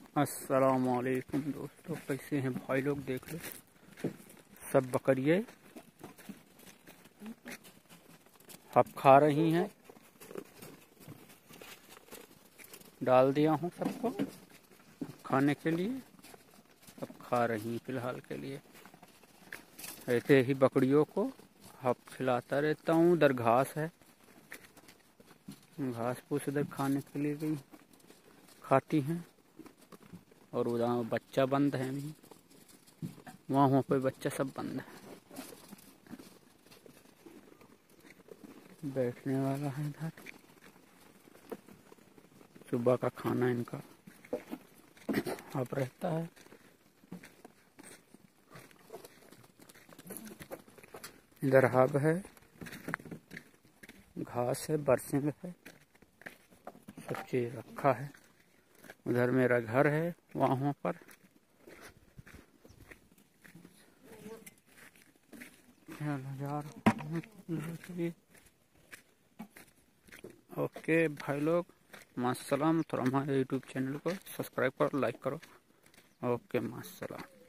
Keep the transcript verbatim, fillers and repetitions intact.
अस्सलामुअलैकुम दोस्तों, कैसे हैं भाई लोग। देख लो सब बकरियाँ अब खा रही हैं। डाल दिया हूँ सबको खाने के लिए, अब खा रही हैं फिलहाल के लिए। ऐसे ही बकरियों को अब खिलाता रहता हूँ। उधर घास है, घास फूस इधर खाने के लिए गई खाती हैं। और उधर बच्चा बंद है, अभी वहाँ वहाँ पे बच्चा सब बंद है। बैठने वाला है इधर। सुबह का खाना इनका अब रहता है। इधर हब है, घास है, बरसिंग है, सब चीज रखा है। उधर मेरा घर है, वहाँ पर ओके भाई लोग, मास्सलाम। थोड़ा हमारे यूट्यूब चैनल को सब्सक्राइब करो, लाइक करो। ओके मास्सलाम।